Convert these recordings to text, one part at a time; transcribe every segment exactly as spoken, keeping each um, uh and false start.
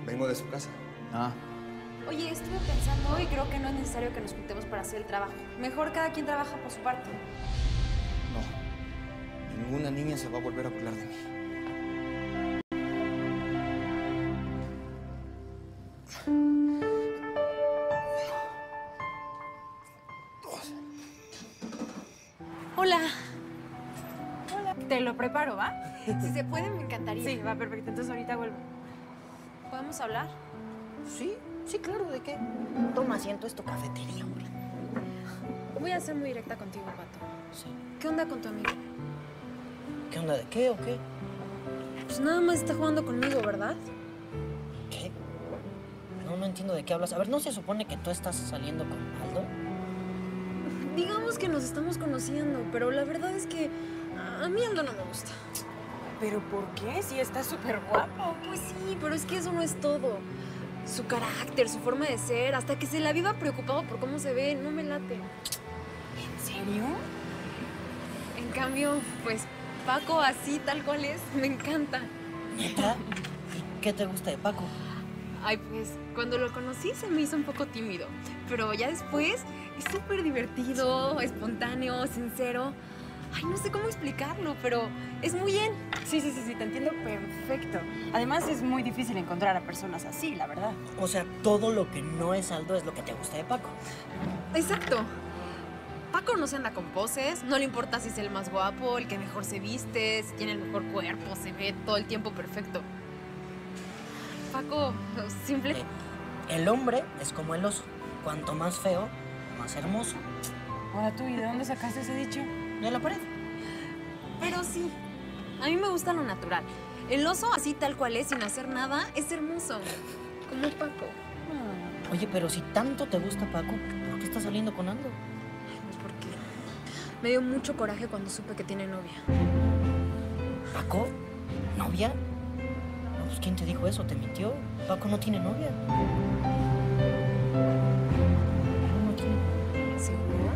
Vengo de su casa. Ah. Oye, estuve pensando y creo que no es necesario que nos juntemos para hacer el trabajo. Mejor cada quien trabaja por su parte. No. Ninguna niña se va a volver a burlar de mí. Hola. Hola. Te lo preparo, ¿va? Si se puede, me encantaría. Sí, va perfecto. Entonces ahorita vuelvo. ¿Podemos hablar? Sí, sí, claro, ¿de qué? Toma asiento, es tu cafetería, hombre. Voy a ser muy directa contigo, Pato. Sí. ¿Qué onda con tu amigo? ¿Qué onda? ¿De qué o qué? Pues nada más está jugando conmigo, ¿verdad? ¿Qué? No, no entiendo de qué hablas. A ver, ¿no se supone que tú estás saliendo con Aldo? Digamos que nos estamos conociendo, pero la verdad es que a mí Aldo no me gusta. ¿Pero por qué? Si está súper guapo. Pues sí, pero es que eso no es todo. Su carácter, su forma de ser, hasta que se la viva preocupado por cómo se ve, no me late. ¿En serio? En cambio, pues Paco, así tal cual es, me encanta. ¿Neta? ¿Y qué te gusta de Paco? Ay, pues cuando lo conocí se me hizo un poco tímido, pero ya después es súper divertido, espontáneo, sincero. Ay, no sé cómo explicarlo, pero es muy él. Sí, sí, sí, sí, te entiendo perfecto. Además, es muy difícil encontrar a personas así, la verdad. O sea, todo lo que no es Aldo es lo que te gusta de Paco. Exacto. Paco no se anda con poses, no le importa si es el más guapo, el que mejor se viste, si tiene el mejor cuerpo, se ve todo el tiempo perfecto. Paco, simple... Eh, el hombre es como el oso. Cuanto más feo, más hermoso. Ahora tú, ¿y de dónde sacaste ese dicho? ¿De la pared? Pero sí, a mí me gusta lo natural. El oso, así tal cual es, sin hacer nada, es hermoso. Como Paco. Oye, pero si tanto te gusta Paco, ¿por qué estás saliendo con Aldo? Pues porque me dio mucho coraje cuando supe que tiene novia. ¿Paco? ¿Novia? No, pues ¿quién te dijo eso? ¿Te mintió? Paco no tiene novia. No, no tiene. ¿Seguro?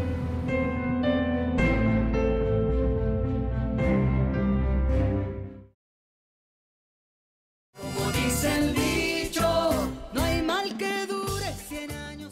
Como dice el dicho, no hay mal que dure cien años.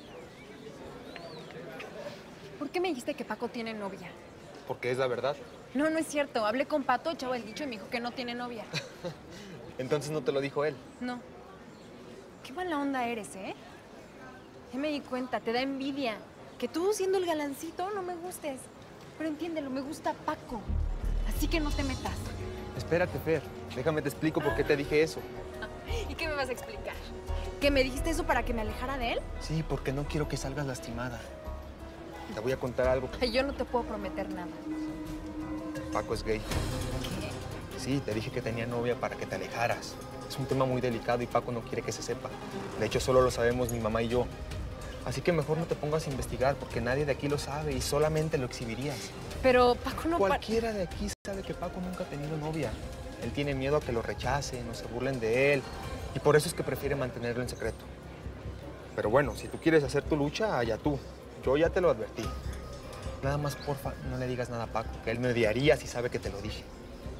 ¿Por qué me dijiste que Paco tiene novia? Porque es la verdad. No, no es cierto. Hablé con Pato, echaba el dicho y me dijo que no tiene novia. Entonces no te lo dijo él. No. Qué mala onda eres, ¿eh? Ya me di cuenta, te da envidia. Que tú, siendo el galancito, no me gustes. Pero entiéndelo, me gusta Paco. Así que no te metas. Espérate, Fer. Déjame te explico por qué te dije eso. ¿Y qué me vas a explicar? ¿Que me dijiste eso para que me alejara de él? Sí, porque no quiero que salgas lastimada. Te voy a contar algo. Ay, yo no te puedo prometer nada. Paco es gay. ¿Qué? Sí, te dije que tenía novia para que te alejaras. Es un tema muy delicado y Paco no quiere que se sepa. De hecho, solo lo sabemos mi mamá y yo. Así que mejor no te pongas a investigar porque nadie de aquí lo sabe y solamente lo exhibirías. Pero Paco no... Cualquiera de aquí sabe que Paco nunca ha tenido novia. Él tiene miedo a que lo rechacen o se burlen de él y por eso es que prefiere mantenerlo en secreto. Pero bueno, si tú quieres hacer tu lucha, allá tú. Yo ya te lo advertí. Nada más, porfa, no le digas nada a Paco, que él me odiaría si sabe que te lo dije.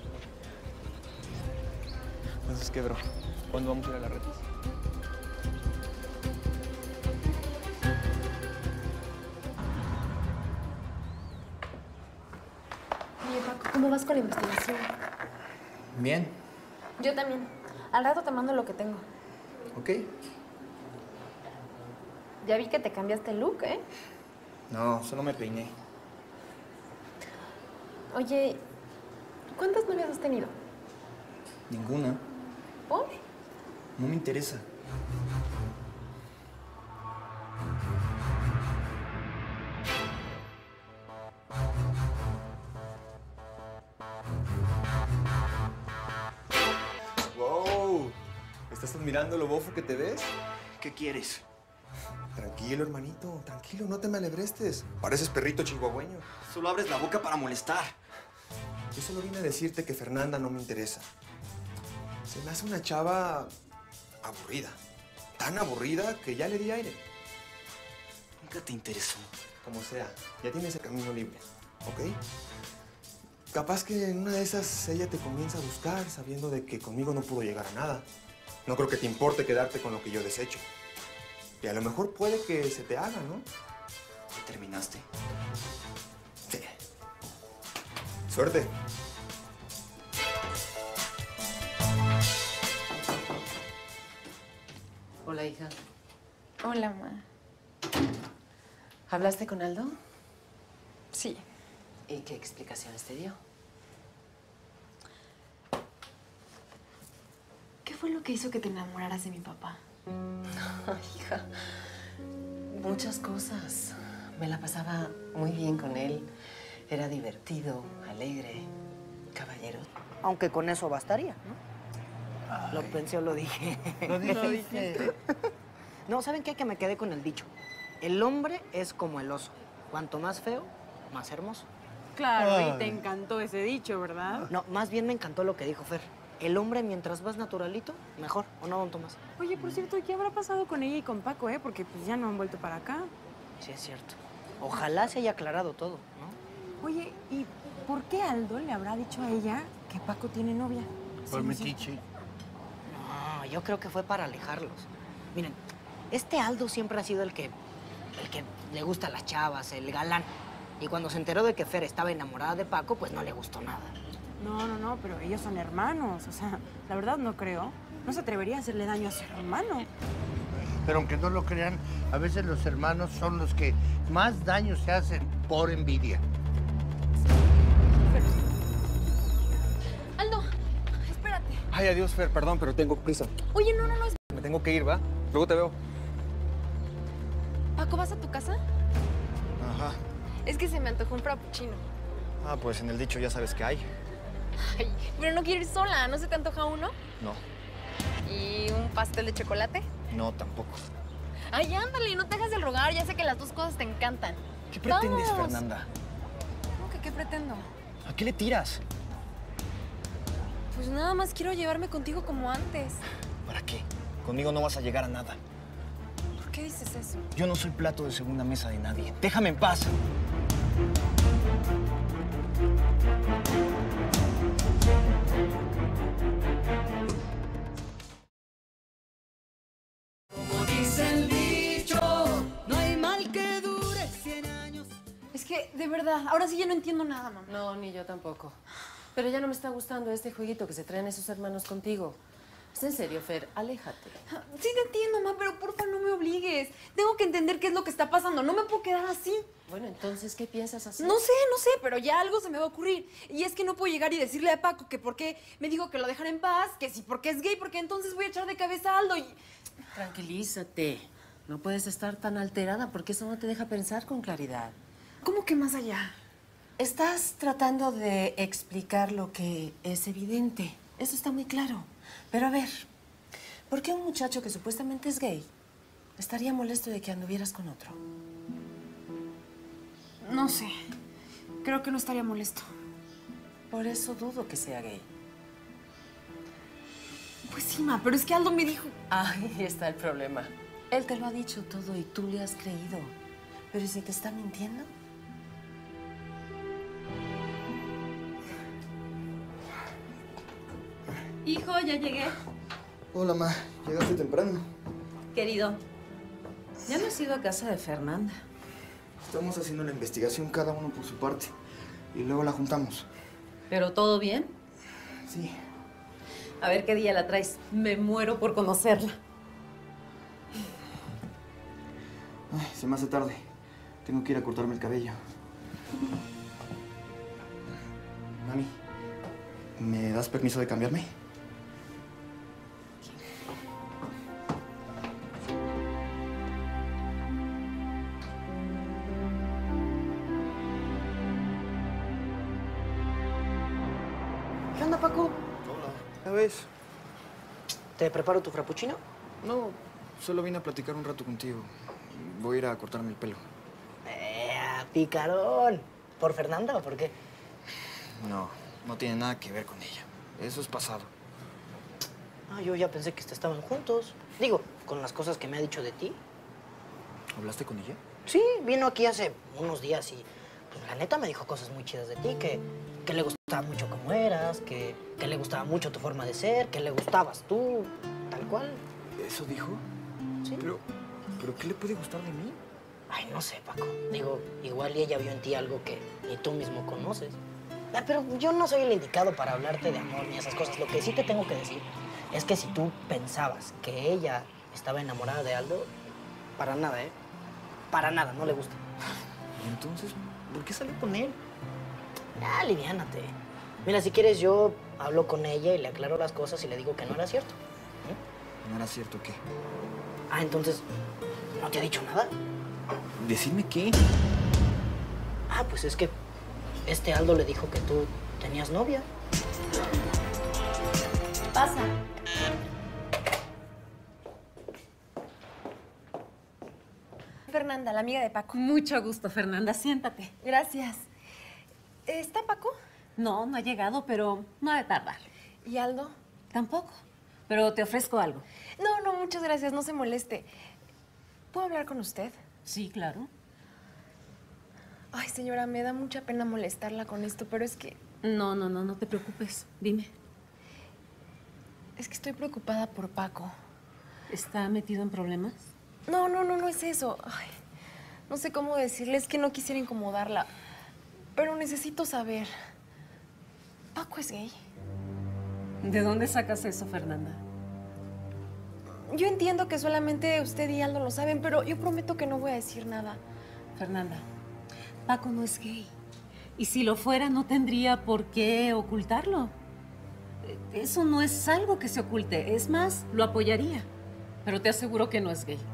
Entonces, ¿qué, bro? ¿Cuándo vamos a ir a la retas? Oye, Paco, ¿cómo vas con la investigación? Bien. Yo también. Al rato te mando lo que tengo. Ok. Ya vi que te cambiaste el look, ¿eh? No, solo me peiné. Oye, ¿cuántas novias has tenido? Ninguna. ¿Por? No me interesa. Wow. ¿Estás admirando lo bofo que te ves? ¿Qué quieres? Tranquilo, hermanito, tranquilo, no te me alebrestes. Pareces perrito chihuahueño. Solo abres la boca para molestar. Yo solo vine a decirte que Fernanda no me interesa. Se me hace una chava aburrida. Tan aburrida que ya le di aire. Nunca te interesó. Como sea, ya tienes el camino libre, ¿ok? Capaz que en una de esas ella te comienza a buscar sabiendo de que conmigo no pudo llegar a nada. No creo que te importe quedarte con lo que yo desecho. Y a lo mejor puede que se te haga, ¿no? ¿Ya terminaste? Sí. Suerte. Hola, hija. Hola, ma. ¿Hablaste con Aldo? Sí. ¿Y qué explicaciones te dio? ¿Qué fue lo que hizo que te enamoraras de mi papá? Ay, hija, muchas cosas. Me la pasaba muy bien con él. Era divertido, alegre, caballero. Aunque con eso bastaría, ¿no? Ay. Lo pensé o lo dije. Lo dije. No, ¿saben qué? Que me quedé con el dicho. El hombre es como el oso. Cuanto más feo, más hermoso. Claro, Ay. y te encantó ese dicho, ¿verdad? No, más bien me encantó lo que dijo Fer. El hombre, mientras más naturalito, mejor. ¿O no, don Tomás? Oye, por cierto, ¿qué habrá pasado con ella y con Paco, eh? Porque pues ya no han vuelto para acá. Sí, es cierto. Ojalá se haya aclarado todo, ¿no? Oye, ¿y por qué Aldo le habrá dicho a ella que Paco tiene novia? Por metiche. No, yo creo que fue para alejarlos. Miren, este Aldo siempre ha sido el que, el que le gusta a las chavas, el galán. Y cuando se enteró de que Fer estaba enamorada de Paco, pues no le gustó nada. No, no, no, pero ellos son hermanos. O sea, la verdad no creo. No se atrevería a hacerle daño a su hermano. Pero aunque no lo crean, a veces los hermanos son los que más daño se hacen por envidia. Aldo, espérate. Ay, adiós, Fer. Perdón, pero tengo prisa. Oye, no, no, no. Me tengo que ir, ¿va? Luego te veo. Paco, ¿vas a tu casa? Ajá. Es que se me antojó un frappuccino. Ah, pues en el dicho ya sabes que hay. Ay, pero no quiero ir sola. ¿No se te antoja uno? No, ¿Y un pastel de chocolate? no, tampoco. Ay, ándale, no te dejas de rogar. Ya sé que las dos cosas te encantan. ¿Qué pretendes, Vamos. Fernanda? ¿Cómo que qué pretendo? ¿A qué le tiras? Pues nada más quiero llevarme contigo como antes. ¿Para qué? Conmigo no vas a llegar a nada. ¿Por qué dices eso? Yo no soy plato de segunda mesa de nadie. Déjame en paz. Como dice el dicho, no hay mal que dure cien años. Es que, de verdad, ahora sí ya no entiendo nada, mamá. No, ni yo tampoco. Pero ya no me está gustando este jueguito que se traen esos hermanos contigo. Es en serio, Fer, aléjate. Sí te entiendo, mamá, pero porfa no me obligues. Tengo que entender qué es lo que está pasando. No me puedo quedar así. Bueno, entonces, ¿qué piensas hacer? No sé, no sé, pero ya algo se me va a ocurrir. Y es que no puedo llegar y decirle a Paco que por qué me dijo que lo dejara en paz, que si porque es gay, porque entonces voy a echar de cabeza a Aldo y... Tranquilízate. No puedes estar tan alterada porque eso no te deja pensar con claridad. ¿Cómo que más allá? Estás tratando de explicar lo que es evidente. Eso está muy claro. Pero a ver, ¿por qué un muchacho que supuestamente es gay estaría molesto de que anduvieras con otro? No sé. Creo que no estaría molesto. Por eso dudo que sea gay. Pues sí, ma, pero es que Aldo me dijo... Ahí está el problema. Él te lo ha dicho todo y tú le has creído. Pero ¿y si te está mintiendo? Hijo, ya llegué. Hola, ma. Llegaste temprano. Querido, ya no has ido a casa de Fernanda. Estamos haciendo la investigación cada uno por su parte. Y luego la juntamos. ¿Pero todo bien? Sí. A ver qué día la traes. Me muero por conocerla. Ay, se me hace tarde. Tengo que ir a cortarme el cabello. Mami, ¿me das permiso de cambiarme? ¿Qué onda, Paco? Hola. ¿Ya ves? ¿Te preparo tu frappuccino? No, solo vine a platicar un rato contigo. Voy a ir a cortarme el pelo. Eh, picarón. ¿Por Fernanda o por qué? No, no tiene nada que ver con ella. Eso es pasado. Ah, yo ya pensé que estaban juntos. Digo, con las cosas que me ha dicho de ti. ¿Hablaste con ella? Sí, vino aquí hace unos días y pues la neta me dijo cosas muy chidas de ti, que, que le gustaba mucho cómo eras, que, que le gustaba mucho tu forma de ser, que le gustabas tú, tal cual. ¿Eso dijo? Sí. Pero, ¿pero qué le puede gustar de mí? Ay, no sé, Paco. Digo, igual y ella vio en ti algo que ni tú mismo conoces. Ah, pero yo no soy el indicado para hablarte de amor ni esas cosas. Lo que sí te tengo que decir es que si tú pensabas que ella estaba enamorada de Aldo, para nada, ¿eh? Para nada, no le gusta. ¿Y entonces por qué salió con él? Ah, aliviánate. Mira, si quieres yo hablo con ella y le aclaro las cosas y le digo que no era cierto. ¿Eh? ¿No era cierto qué? Ah, entonces, ¿no te ha dicho nada? ¿Decirme qué? Ah, pues es que este Aldo le dijo que tú tenías novia. Pasa. Fernanda, la amiga de Paco. Mucho gusto, Fernanda. Siéntate. Gracias. ¿Está Paco? No, no ha llegado, pero no ha de tardar. ¿Y Aldo? Tampoco. Pero te ofrezco algo. No, no, muchas gracias. No se moleste. ¿Puedo hablar con usted? Sí, claro. Ay, señora, me da mucha pena molestarla con esto, pero es que... No, no, no, no te preocupes. Dime. Es que estoy preocupada por Paco. ¿Está metido en problemas? No, no, no, no es eso. Ay, no sé cómo decirle, es que no quisiera incomodarla. Pero necesito saber. ¿Paco es gay? ¿De dónde sacas eso, Fernanda? Yo entiendo que solamente usted y Aldo lo saben, pero yo prometo que no voy a decir nada. Fernanda, Paco no es gay. Y si lo fuera, no tendría por qué ocultarlo. Eso no es algo que se oculte. Es más, lo apoyaría. Pero te aseguro que no es gay.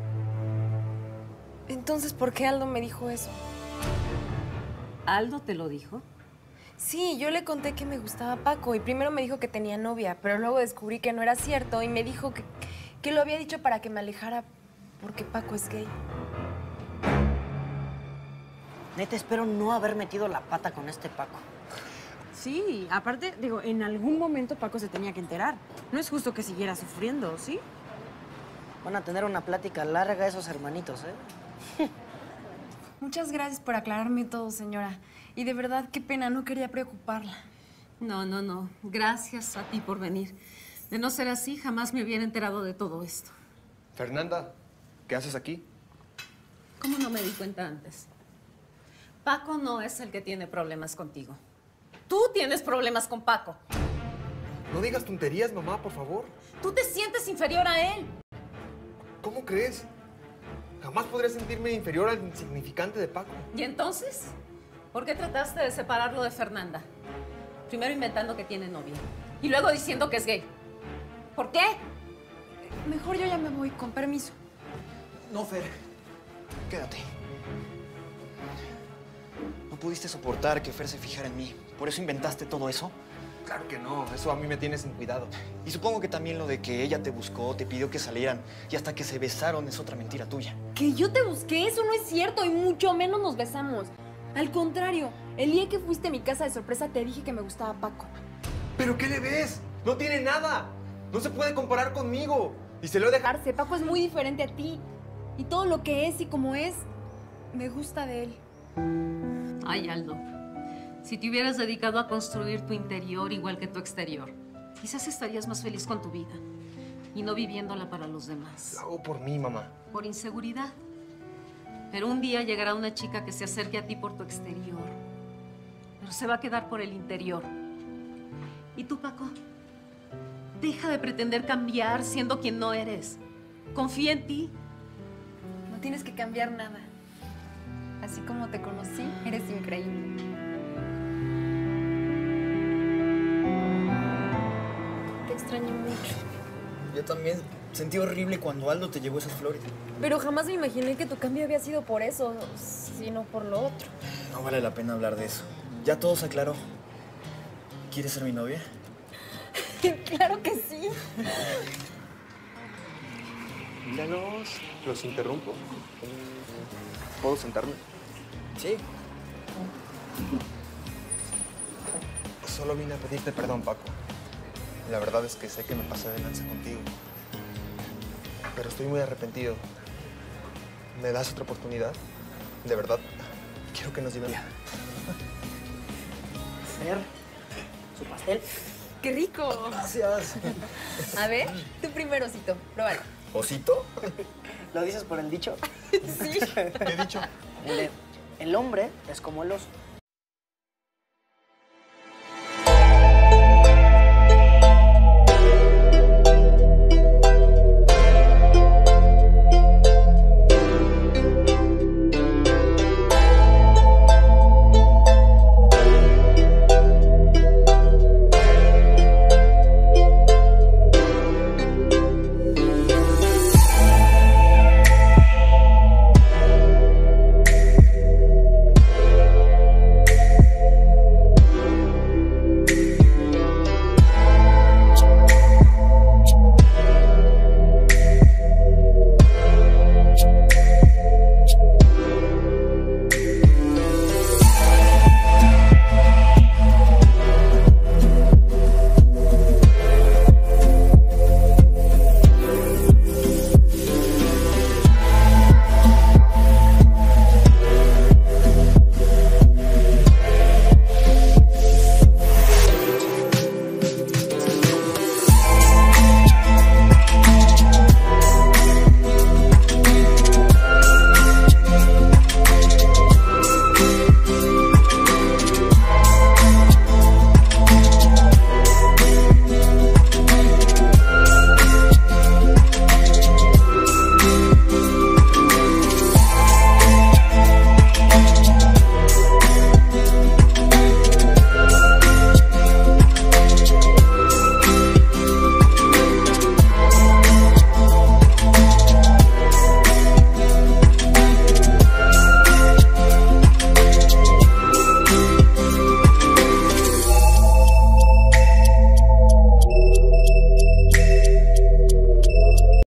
Entonces, ¿por qué Aldo me dijo eso? ¿Aldo te lo dijo? Sí, yo le conté que me gustaba Paco y primero me dijo que tenía novia, pero luego descubrí que no era cierto y me dijo que, que lo había dicho para que me alejara porque Paco es gay. Neta, espero no haber metido la pata con este Paco. Sí, aparte, digo, en algún momento Paco se tenía que enterar. No es justo que siguiera sufriendo, ¿sí? Van a tener una plática larga esos hermanitos, ¿eh? Muchas gracias por aclararme todo, señora. Y de verdad, qué pena, no quería preocuparla. No, no, no. Gracias a ti por venir. De no ser así, jamás me hubiera enterado de todo esto. Fernanda, ¿qué haces aquí? ¿Cómo no me di cuenta antes? Paco no es el que tiene problemas contigo. Tú tienes problemas con Paco. No digas tonterías, mamá, por favor. Tú te sientes inferior a él. ¿Cómo crees? Jamás podría sentirme inferior al insignificante de Paco. ¿Y entonces? ¿Por qué trataste de separarlo de Fernanda? Primero inventando que tiene novia y luego diciendo que es gay. ¿Por qué? Mejor yo ya me voy, con permiso. No, Fer. Quédate. ¿No pudiste soportar que Fer se fijara en mí? ¿Por eso inventaste todo eso? Claro que no, eso a mí me tiene sin cuidado. Y supongo que también lo de que ella te buscó, te pidió que salieran y hasta que se besaron es otra mentira tuya. Que yo te busqué, eso no es cierto y mucho menos nos besamos. Al contrario, el día que fuiste a mi casa de sorpresa te dije que me gustaba Paco. ¿Pero qué le ves? No tiene nada. No se puede comparar conmigo. Y se lo he dejado. Dejarse, Paco es muy diferente a ti. Y todo lo que es y como es, me gusta de él. Ay, Aldo. Si te hubieras dedicado a construir tu interior igual que tu exterior, quizás estarías más feliz con tu vida y no viviéndola para los demás. Lo hago por mí, mamá. Por inseguridad. Pero un día llegará una chica que se acerque a ti por tu exterior, pero se va a quedar por el interior. ¿Y tú, Paco? Deja de pretender cambiar siendo quien no eres. Confía en ti. No tienes que cambiar nada. Así como te conocí, eres increíble. Te extraño mucho. Yo también sentí horrible cuando Aldo te llevó esas flores. Pero jamás me imaginé que tu cambio había sido por eso, sino por lo otro. No vale la pena hablar de eso. Ya todo se aclaró. ¿Quieres ser mi novia? ¡Claro que sí! Míralos, los interrumpo. ¿Puedo sentarme? Sí. Solo vine a pedirte perdón, Paco. La verdad es que sé que me pasé de lanza contigo. Pero estoy muy arrepentido. ¿Me das otra oportunidad? De verdad, quiero que nos llevemos. Fer, su pastel. ¡Qué rico! Gracias. A ver, tú primero, Osito. Pruébalo. ¿Osito? ¿Lo dices por el dicho? Sí. ¿Qué he dicho? El, de, el hombre es como el oso.